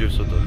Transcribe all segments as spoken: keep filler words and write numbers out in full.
ცოტა.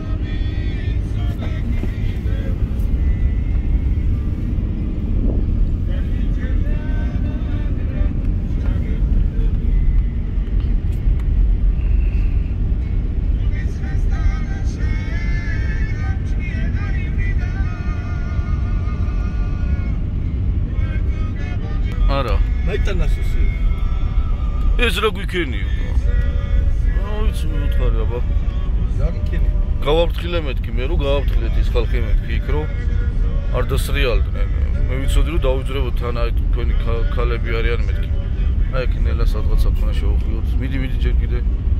არა. მაიტანასოსი. ეს რა გვიქენიო? რა ვიცი მე უთხარი აბა. რა გიქენი? გავაფრთხილე მეთქი მე რომ გავაფრთხილეთ ის ხალხი მეთქი იქ რომ არ დასრიალდნენ. მე ვიცოდი რომ დავიძრებოთ თან აი თქვენი ქალები არიან მეთქი. აი იქ ნელა სადღაც აქ შევხვიოთ. მიდი მიდი ჯერ კიდე.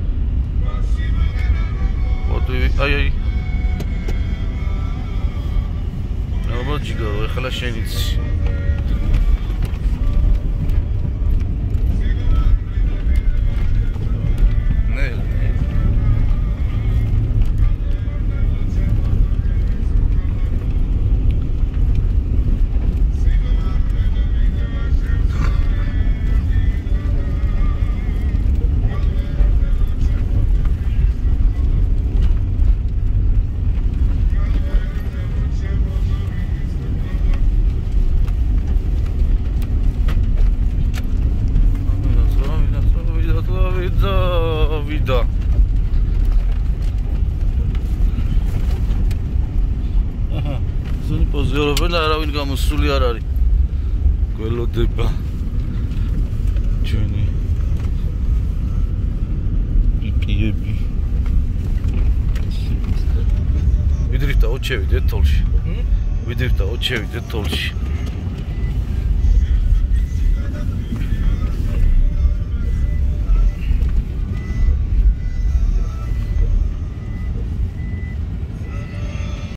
მოდი აი აი. აბა ჯიგა ეხლა შენიც. ვიდა აჰა ზონი პოზიორობენ არავინ გამოსული არ არის გველოდება ჩვენი პიპიები ვიდრით და ოჩევიდეთ თოლში ვიდრით და ოჩევიდეთ თოლში